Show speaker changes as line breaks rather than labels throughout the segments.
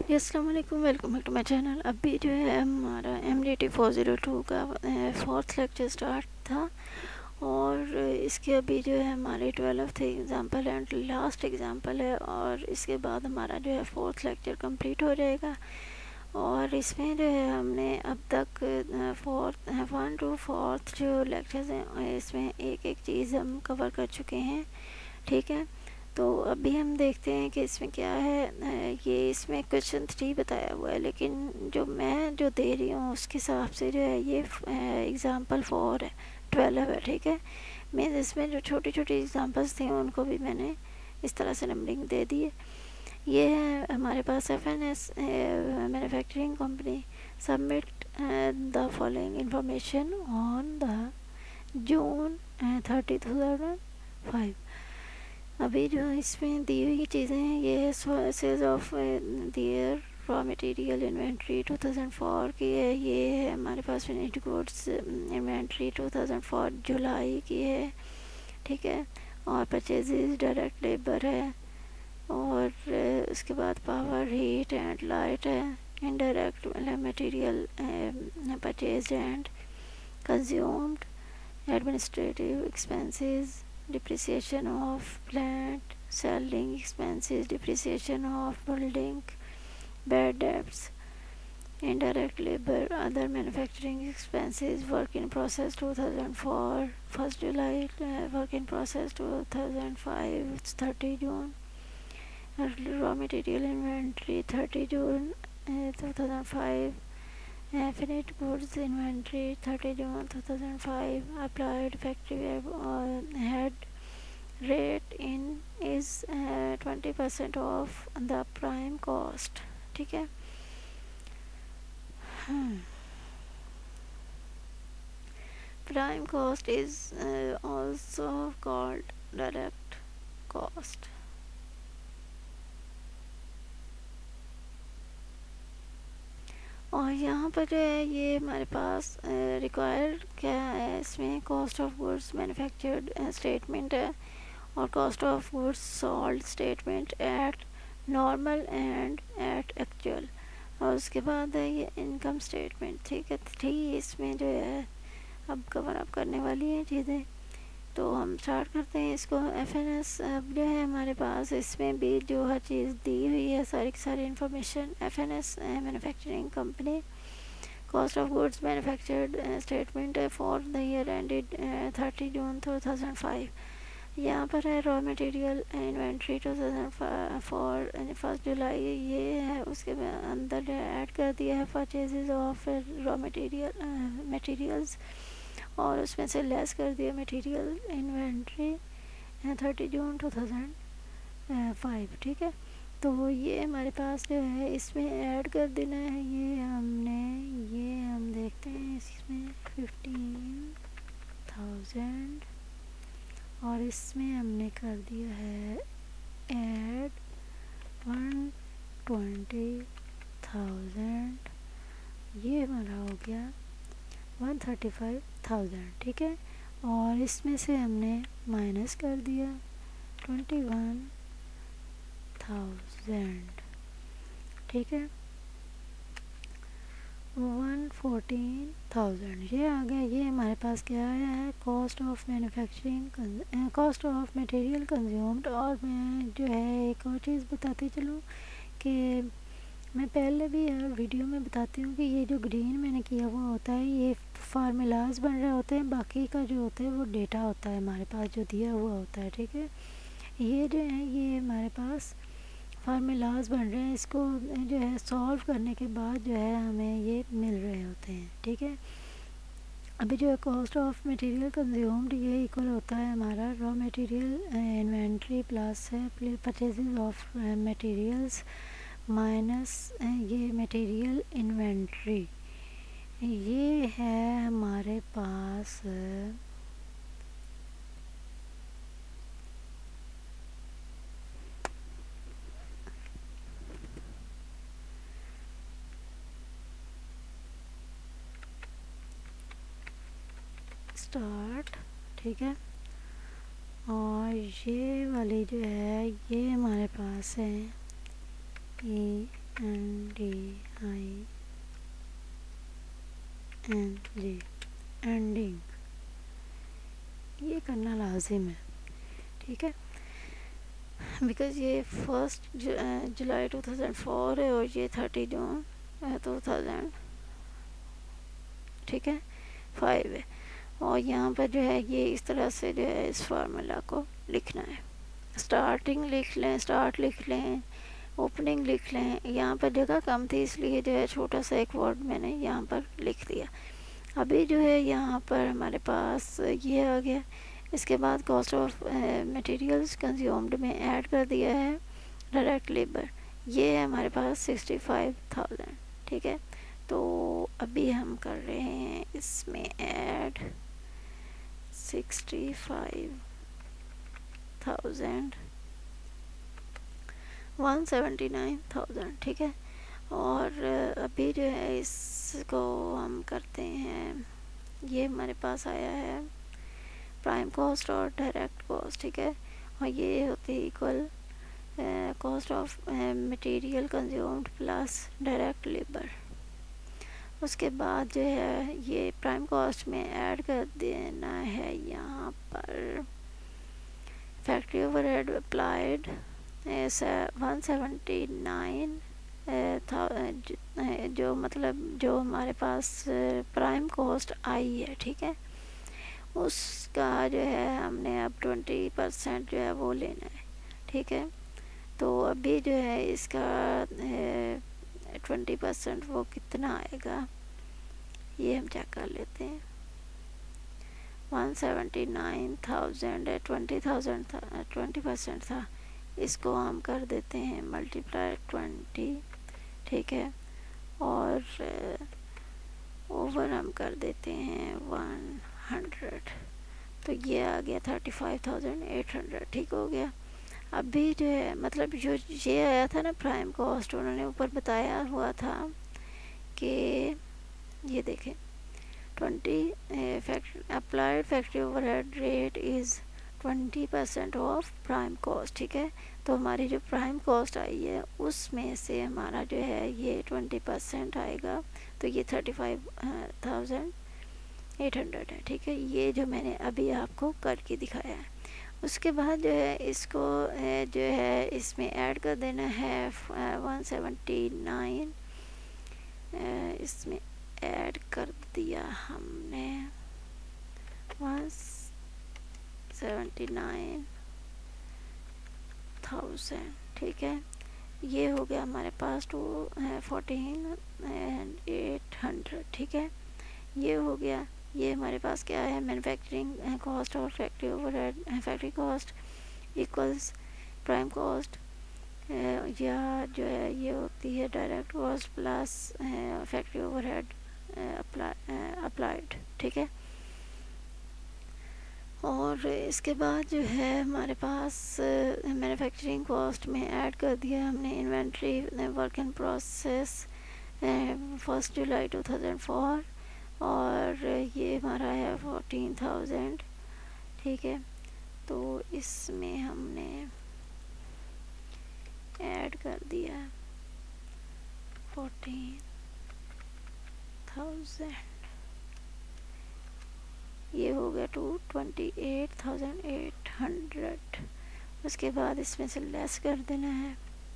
जी अस्सलाम वालेकुम, welcome back to my channel. अभी जो है हमारा MDT 402 का फोर्थ लेक्चर स्टार्ट था और इसके अभी जो है हमारे 12th example and last example है और इसके बाद हमारा जो है फोर्थ लेक्चर कंप्लीट हो जाएगा। और इसमें जो है हमने अब तक फोर्थ 1 to 4 जो लेक्चर्स हैं इसमें एक एक चीज़ हम कवर कर चुके हैं, ठीक है। तो अभी हम देखते हैं कि इसमें क्या है। ये इसमें क्वेश्चन 3 बताया हुआ है, लेकिन जो मैं जो दे रही हूँ उसके हिसाब से जो है ये एग्ज़ाम्पल 4 है, 12 है, ठीक है। मैं इसमें जो छोटी छोटी एग्ज़ाम्पल्स थे उनको भी मैंने इस तरह से नंबरिंग दे दी है। ये है हमारे पास FNS manufacturing company submit the following information on the June 30, 2005। अभी जो इसमें दी हुई चीज़ें हैं ये है sources of their raw material inventory 2004 की है। ये है हमारे पास फिनिश्ड गुड्स इन्वेंट्री 2004 जुलाई की है, ठीक है। और परचेजेज डायरेक्ट लेबर है और उसके बाद पावर हीट एंड लाइट है। Indirect material purchase and consumed, administrative expenses, depreciation of plant, selling expenses, depreciation of building, bad debts, indirect labor, other manufacturing expenses, work in process 2004, 1st July, work in process 2005, 30 June, raw material inventory 30 June 2005, finished goods inventory 30 June 2005, applied factory head rate in is 20% of the prime cost, ठीक है। Prime cost is also called direct cost। और यहाँ पर जो है ये हमारे पास required क्या है, इसमें cost of goods manufactured statement है और cost of goods sold statement at normal and at actual. और उसके बाद है ये इनकम स्टेटमेंट, ठीक है। ठीक, इसमें जो है अब कवर अप करने वाली हैं चीज़ें। तो हम स्टार्ट करते हैं इसको। FNS अब जो है हमारे पास इसमें भी जो हर चीज़ दी हुई है, सारी की सारी information. FNS manufacturing company cost of goods manufactured statement है for the year ended 30 June 2005। यहाँ पर है रॉ मटेरियल इन्वेंट्री 2004 1st जुलाई, ये है। उसके अंदर ऐड कर दिया है परचेजेज ऑफ रॉ मटेरियल्स और उसमें से लेस कर दिया मटेरियल इन्वेंट्री 30 जून 2005, ठीक है। तो ये हमारे पास जो है इसमें ऐड कर देना है। ये हम देखते हैं इसमें 15,000 और इसमें हमने कर दिया है ऐड 120,000, ये हमारा हो गया 135,000, ठीक है। और इसमें से हमने माइनस कर दिया 21,000, ठीक है। 114,000 ये आ गया। ये हमारे पास क्या आया है, cost of manufacturing, cost of material consumed. और मैं जो है एक और चीज़ बताती चलूँ कि मैं पहले भी वीडियो में बताती हूँ कि ये जो ग्रीन मैंने किया हुआ होता है ये फार्मूलाज बन रहे होते हैं, बाकी का जो होता है वो डेटा होता है हमारे पास जो दिया हुआ होता है, ठीक है। ये जो है ये हमारे पास फार्मूलाज बन रहे हैं, इसको जो है सॉल्व करने के बाद जो है हमें ये मिल रहे होते हैं, ठीक है। अभी जो है कॉस्ट ऑफ मटेरियल कंज्यूम्ड ये इक्वल होता है हमारा रॉ मटेरियल इन्वेंट्री प्लस है परचेजेज ऑफ मटेरियल्स माइनस ये मटेरियल इन्वेंट्री। ये है हमारे पास स्टार्ट, ठीक है। और ये वाली जो है ये हमारे पास है ये ENDING, एंडिंग, ये करना लाजिम है, ठीक है, बिकॉज़ ये 1 जुलाई 2004 है और ये 30 जून 2000, ठीक है, 5 है। और यहाँ पर जो है ये इस तरह से जो है इस फार्मूला को लिखना है। स्टार्टिंग लिख लें, स्टार्ट लिख लें, ओपनिंग लिख लें। यहाँ पर जगह कम थी इसलिए जो है छोटा सा एक वर्ड मैंने यहाँ पर लिख दिया। अभी जो है यहाँ पर हमारे पास ये आ गया। इसके बाद कॉस्ट ऑफ मटेरियल्स कंज्यूम्ड में ऐड कर दिया है डायरेक्ट लेबर, ये है हमारे पास 65,000, ठीक है। तो अभी हम कर रहे हैं इसमें ऐड 65,000 179,000, ठीक है। और अभी जो है इसको हम करते हैं, ये हमारे पास आया है प्राइम कॉस्ट और डायरेक्ट कॉस्ट, ठीक है, और ये होती है equal cost of material consumed plus direct labour. उसके बाद जो है ये प्राइम कॉस्ट में ऐड कर देना है यहाँ पर फैक्ट्री ओवरहेड अप्लाइड 179 जो मतलब जो हमारे पास प्राइम कॉस्ट आई है, ठीक है, उसका जो है हमने अब 20% जो है वो लेना है, ठीक है। तो अभी जो है इसका 20% वो कितना आएगा ये हम चेक कर लेते हैं। 179,000 20,000 था, 20% था, इसको हम कर देते हैं मल्टीप्लाई 20, ठीक है, और ओवर हम कर देते हैं 100, तो ये आ गया 35,800, ठीक हो गया। अभी जो है मतलब जो ये आया था ना प्राइम कॉस्ट, उन्होंने ऊपर बताया हुआ था कि ये देखें 20 applied factory overhead rate is 20% of prime cost, ठीक है। तो हमारी जो प्राइम कॉस्ट आई है उसमें से हमारा जो है ये 20% आएगा, तो ये 35,800 है, ठीक है। ये जो मैंने अभी आपको करके दिखाया है। उसके बाद जो है इसको जो है इसमें ऐड कर देना है 179, इसमें ऐड कर दिया हमने 179,000, ठीक है। ये हो गया हमारे पास 14,800, ठीक है। ये हो गया। ये हमारे पास क्या है, मैन्युफैक्चरिंग कॉस्ट और factory overhead, factory cost equals prime cost, या जो है ये होती है direct cost plus factory overhead applied, ठीक है। और इसके बाद जो है हमारे पास मैन्युफैक्चरिंग कॉस्ट में ऐड कर दिया हमने inventory work in process 1 July 2004, और ये हमारा है 14,000, ठीक है। तो इसमें हमने ऐड कर दिया 14,000, ये हो गया 28,800। उसके बाद इसमें से लेस कर देना है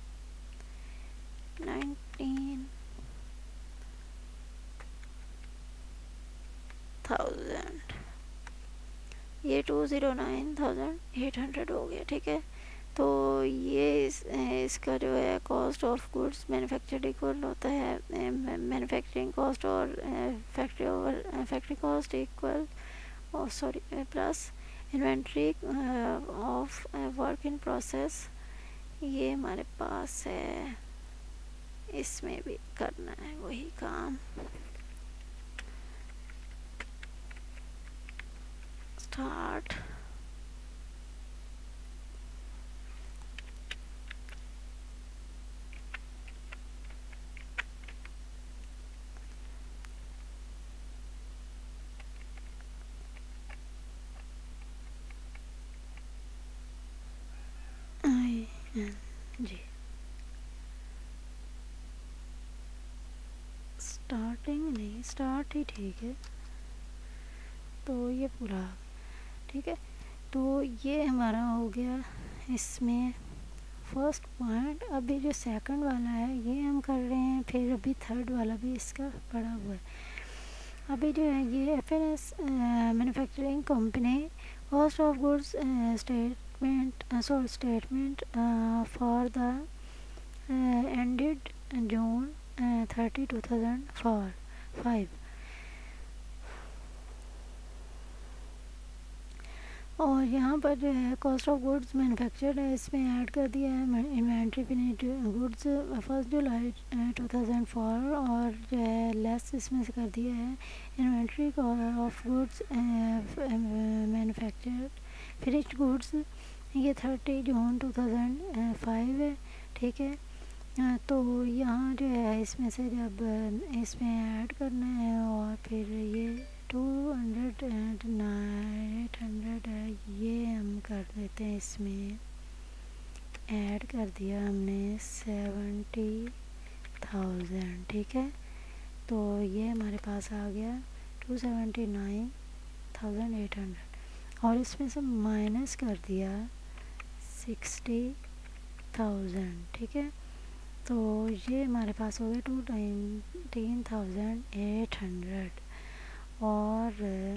19,000, ये 209,800 हो गया, ठीक है। तो ये इसका जो है cost of goods manufactured equal होता है मैन्युफैक्चरिंग कॉस्ट और factory cost equal plus inventory of work in process, ये हमारे पास है, इसमें भी करना है वही काम। स्टार्ट, जी स्टार्टिंग नहीं, स्टार्ट ही ठीक है। तो ये पूरा ठीक है। तो ये हमारा हो गया इसमें फर्स्ट पॉइंट। अभी जो सेकंड वाला है ये हम कर रहे हैं, फिर अभी थर्ड वाला भी इसका पड़ा हुआ है। अभी जो है ये FNS manufacturing company cost of goods statement for the ended June 30, 2005। और यहाँ पर जो है कॉस्ट ऑफ गुड्स मैन्युफैक्चर्ड है, इसमें ऐड कर दिया है इन्वेंट्री फिनिश्ड गुड्स 1 जुलाई 2004, और जो है लेस इसमें से कर दिया है inventory of goods manufactured finished goods, ये 30 जून 2005 है। ठीक है। तो यहाँ जो है इसमें से जब इसमें ऐड करना है, और फिर ये 200 एंड 800 है, ये हम कर देते हैं, इसमें ऐड कर दिया हमने 70,000। ठीक है। तो ये हमारे पास आ गया 279,800, और इसमें से माइनस कर दिया 60,000। ठीक है। तो ये हमारे पास हो गया 219,800। और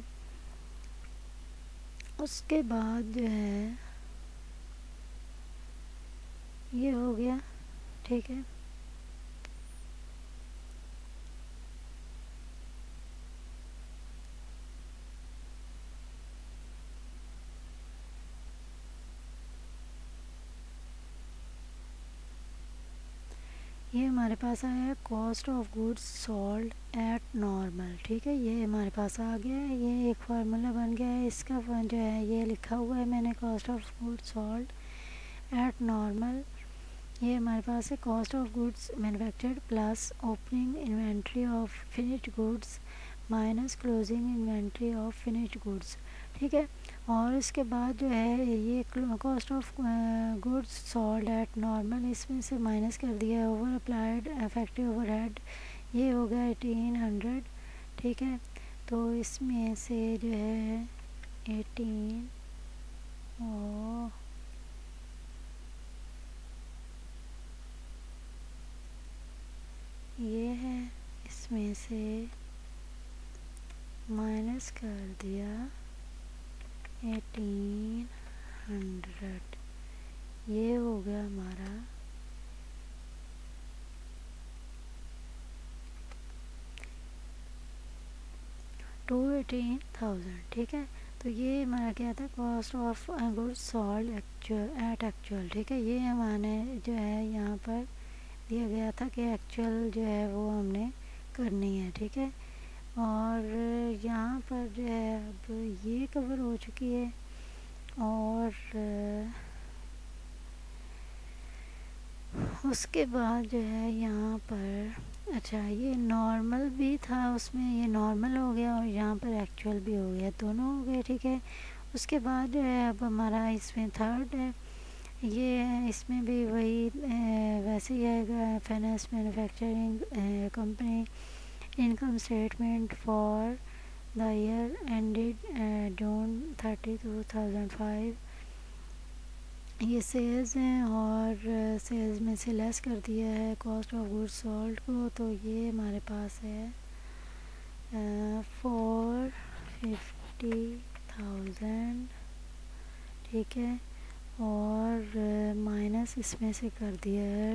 उसके बाद जो है ये हो गया। ठीक है। ये हमारे पास आया cost of goods sold at normal. ठीक है। ये हमारे पास आ गया है, ये एक फार्मूला बन गया है इसका जो है, ये लिखा हुआ है मैंने cost of goods sold at normal. ये हमारे पास है cost of goods manufactured plus opening inventory of finished goods minus closing inventory of finished goods. ठीक है। और इसके बाद जो है ये cost of goods sold at normal, इसमें से माइनस कर दिया ओवर अप्लाइड इफेक्टिव ओवरहेड, ये हो गया 1800। ठीक है। तो इसमें से जो है 18 और ये है, इसमें से माइनस कर दिया 1800, ये हो गया हमारा 218,000। ठीक है। तो ये हमारा क्या था cost of goods sold actual. ठीक है। ये हमारे जो है यहाँ पर दिया गया था कि एक्चुअल जो है वो हमने करनी है। ठीक है। और यहाँ पर जो है अब ये कवर हो चुकी है, और उसके बाद जो है यहाँ पर अच्छा ये नॉर्मल भी था, उसमें ये नॉर्मल हो गया और यहाँ पर एक्चुअल भी हो गया, दोनों हो गए। ठीक है। उसके बाद जो है अब हमारा इसमें थर्ड है, ये इसमें भी वही वैसे ही आएगा FNS manufacturing company income statement for the year ended June 30, 2005। ये सेल्स हैं, और सेल्स में से लेस कर दिया है कॉस्ट ऑफ गुड्स सोल्ड को, तो ये हमारे पास है 450,000। ठीक है। और माइनस इसमें से कर दिया है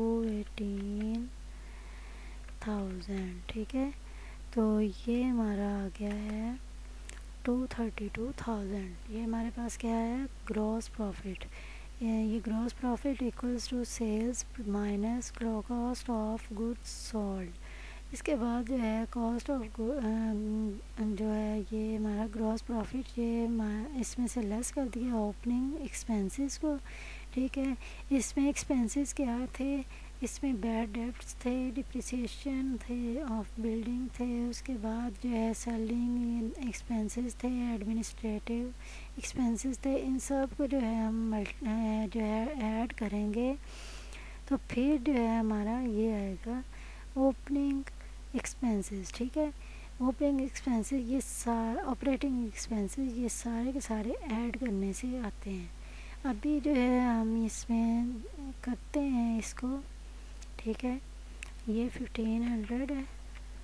218,000। ठीक है। तो ये हमारा आ गया है 232,000। ये हमारे पास क्या है ग्रॉस प्रॉफिट। ये gross profit equals to sales minus cost of goods sold. इसके बाद जो है कॉस्ट ऑफ जो है ये हमारा ग्रॉस प्रॉफिट, ये इसमें से लेस कर दिया ओपनिंग एक्सपेंसेस को। ठीक है। इसमें एक्सपेंसेस क्या थे, इसमें बैड डेब्ट्स थे, डिप्रिसिएशन थे ऑफ बिल्डिंग थे, उसके बाद जो है सेलिंग एक्सपेंसेस थे, एडमिनिस्ट्रेटिव एक्सपेंसेस थे। इन सब को जो है हम जो है ऐड करेंगे, तो फिर जो है हमारा ये आएगा ओपनिंग एक्सपेंसेस, ठीक है। ऑपरेटिंग एक्सपेंसेस ये सारे ऑपरेटिंग एक्सपेंसेस ये सारे के सारे ऐड करने से आते हैं। अभी जो है हम इसमें करते हैं इसको, ठीक है। ये 1500 है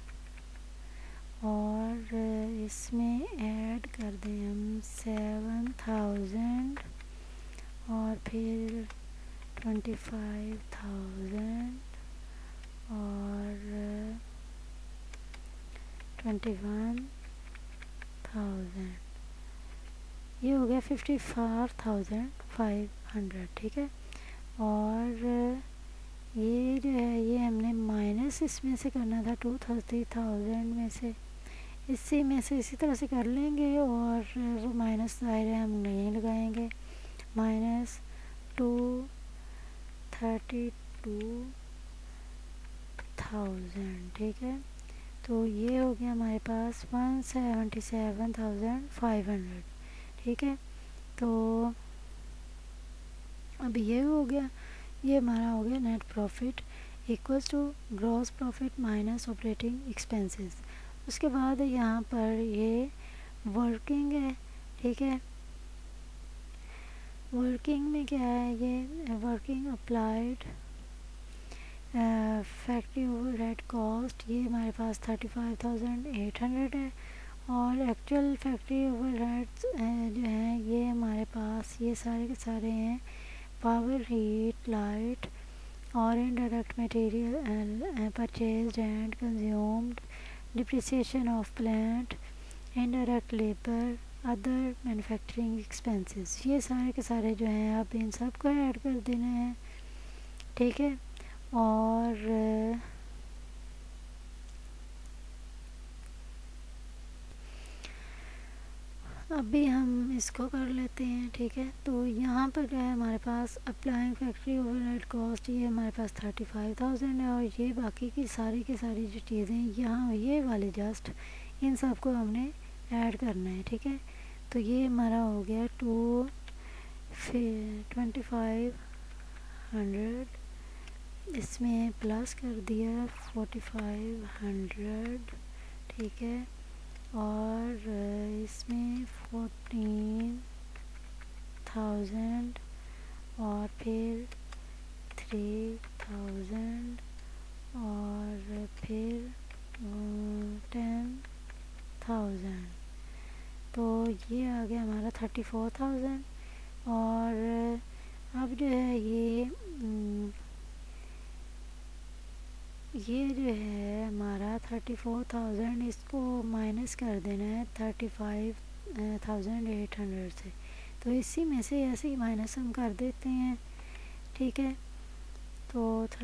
और इसमें ऐड कर दें हम 7000 और फिर 25,000 और 21,000, ये हो गया 54,500, ठीक है। और ये जो है ये हमने माइनस इसमें से करना था 230,000 में से, इसी में से इसी तरह से कर लेंगे और वो माइनस ज़ाहिर है हम नहीं लगाएंगे। माइनस 232,000, ठीक है। तो ये हो गया हमारे पास 177,500, ठीक है। तो अब ये हो गया, ये हमारा हो गया net profit equals to gross profit minus operating expenses. उसके बाद यहाँ पर ये वर्किंग है, ठीक है। वर्किंग में क्या है, ये working applied factory overhead cost, ये हमारे पास 35,800 है। और एक्चुअल फैक्ट्री ओवरहेड्स जो हैं ये हमारे पास ये सारे के सारे हैं पावर, हीट, लाइट और indirect material purchased and consumed, depreciation of plant, indirect labour, other manufacturing expenses, ये सारे के सारे जो हैं आप इन सब को ऐड कर देना है, ठीक है। और अभी हम इसको कर लेते हैं, ठीक है। तो यहाँ पर जो है हमारे पास अप्लाइंग फैक्ट्री ओवरहेड कॉस्ट, ये हमारे पास 35,000 है। और ये बाकी की सारी जो चीज़ें यहाँ ये वाले जस्ट इन सब को हमने ऐड करना है, ठीक है। तो ये हमारा हो गया 2500, इसमें प्लस कर दिया 4500, ठीक है। और इसमें 14,000 और फिर 3,000 और फिर 10,000, तो ये आ गया हमारा 34,000। और अब जो है ये जो है हमारा 34,000, इसको माइनस कर देना है 35,800 से। तो इसी में से ऐसे ही माइनस हम कर देते हैं, ठीक है। तो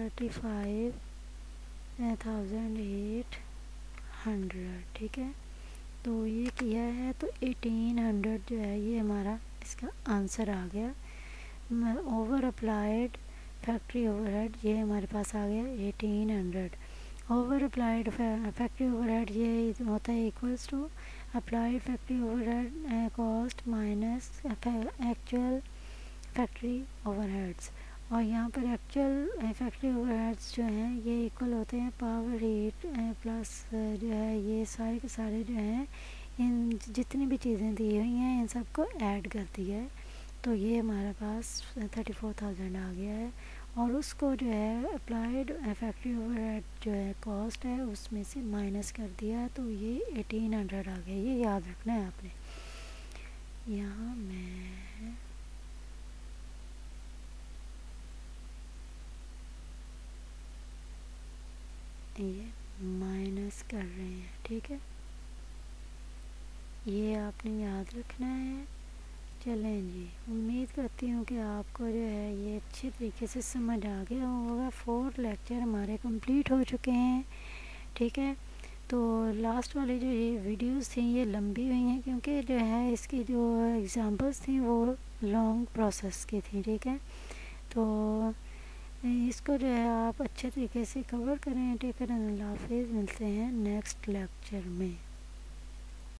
35,800, ठीक है। तो ये किया है तो 1800 जो है ये हमारा इसका आंसर आ गया। ओवर अप्लाइड फैक्ट्री ओवरहेड ये हमारे पास आ गया 1800। ओवर अप्लाइड फैक्ट्री ओवरहेड ये होता है equals to applied factory overhead cost minus actual factory overheads. और यहाँ पर एक्चुअल फैक्ट्री ओवरहेड्स जो हैं ये इक्वल होते हैं पावर, हीट प्लस जो है ये सारे के सारे जो हैं इन जितनी भी चीज़ें दी हुई हैं इन सबको ऐड कर दिया है। तो ये हमारे पास 34,000 आ गया है। और उसको जो है अप्लाइड फैक्ट्री ओवरहेड जो है कॉस्ट है उसमें से माइनस कर दिया, तो ये 1800 आ गया। ये याद रखना है आपने। यहाँ मैं ये माइनस कर रहे हैं, ठीक है। ये आपने याद रखना है। चलें जी, उम्मीद करती हूँ कि आपको जो है ये अच्छे तरीके से समझ आ गया होगा। 4 लेक्चर हमारे कंप्लीट हो चुके हैं, ठीक है। तो लास्ट वाली जो ये वीडियोस थी ये लंबी हुई हैं क्योंकि जो है इसकी जो एग्ज़ाम्पल्स थी वो लॉन्ग प्रोसेस की थी, ठीक है। तो इसको जो है आप अच्छे तरीके से कवर करें, ठीक है। अल्लाह हाफ़िज़, मिलते हैं नेक्स्ट लेक्चर में।